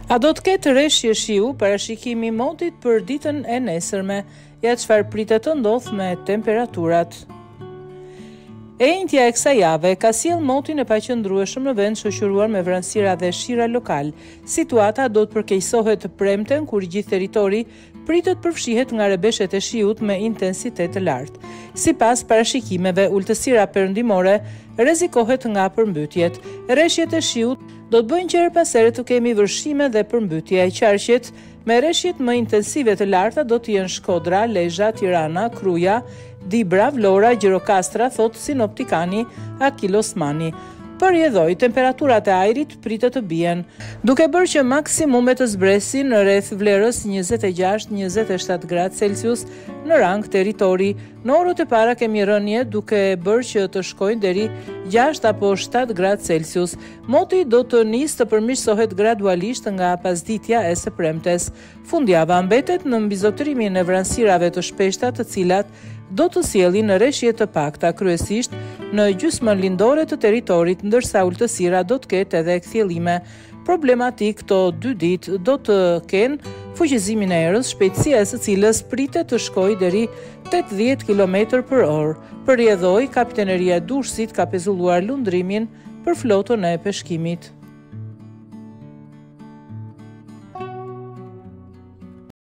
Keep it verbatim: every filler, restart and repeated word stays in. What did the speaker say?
A do të ketë rreshje shiu parashikimi i motit për ditën e nesërme, ja çfarë pritet të ndodhë me temperaturat. E njëjtja e kësaj jave ka sjell motin e paqëndrueshëm në vend shoqëruar me vranësira dhe shira lokal. Situata do të përkeqësohet të premten kur gjithë territori pritet përfshihet nga rebeshet e shiut me intensitet të lartë. Sipas parashikimeve, ultësira perëndimore rrezikohet nga përmbytjet. Rreshjet e shiut do të bëjnë që her pas here të kemi vërshime dhe përmbytje. Qarqet me rreshjet më intensive të larta do të jenë Shkodra, Lezhë, Tirana, Kruja, Dibra, Vlora, Gjirokastra, thot sinoptikani Akil Osmani. Përjedhoj, temperaturat e ajrit pritet të bien, duke bërë që maksimumet të zbresin në rreth vlerës njëzet e gjashtë njëzet e shtatë gradë Celsius në rang territori. Në orët e para kemi rënje duke bërë që të shkojnë deri gjashtë apo shtatë gradë Celsius. Moti do të nisë të përmirësohet gradualisht nga pasditja e së premtes. Fundjava mbetet në mbizotërimin e vranësirave të shpeshta, të cilat do të sjellin në rreshje të pakta, kryesisht në gjysmën lindore të territorit, ndërsa ultësira do të ketë edhe kthjellime. Problematik këto dy ditë do të kenë fuqizimin e erës, shpejtësia e së cilës pritet të shkojë deri tetëdhjetë kilometër për orë. Përjedhoi, Kapitaneria e Durrësit ka pezulluar lundrimin për flotën e peshkimit.